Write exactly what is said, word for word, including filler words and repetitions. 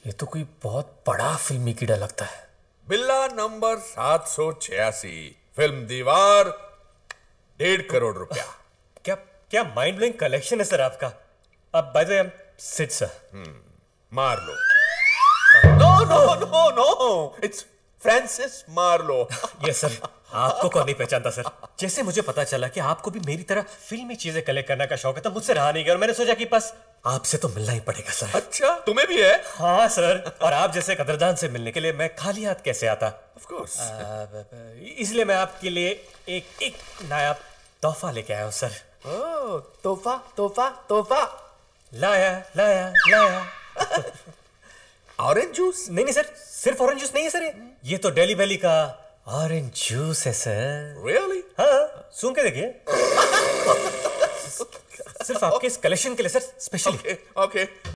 ये तो कोई बहुत बड़ा फिल्मी कीड़ा लगता है। बिल्ला नंबर सात सौ छियासी, फिल्म दीवार, डेढ़ करोड़ रुपया। क्या क्या माइंड ब्लोइंग कलेक्शन है सर आपका। अब by the way Sid sir. मार लो। No no no no, it's Francis Marlo. Yes sir. आपको कौन नहीं पहचानता सर। जैसे मुझे पता चला कि आपको भी मेरी तरह फिल्मी चीजें कलेक्ट करने का शौक है तो मुझसे रहा नहीं गया और मैंने सोचा कि बस आपसे तो मिलना ही पड़ेगा सर। अच्छा, तुम्हें भी है? हाँ सर, और आप जैसे कदरदान से मिलने के लिए मैं खाली हाथ कैसे आता। Of course. इसलिए मैं आपके लिए एक एक नायाब तोहफा लेके आया हूँ सर। ओह, तोहफा तोहफा तोहफा। लाया लाया लाया। Orange juice? नहीं नहीं सर, सिर्फ ऑरेंज जूस नहीं है सर। ये ये तो दिल्ली वैली का ऑरेंज जूस है सर। रियली? हाँ, सूंघ के देखिए। सिर्फ आपके इस कलेक्शन के लिए सर, स्पेशली। Okay okay.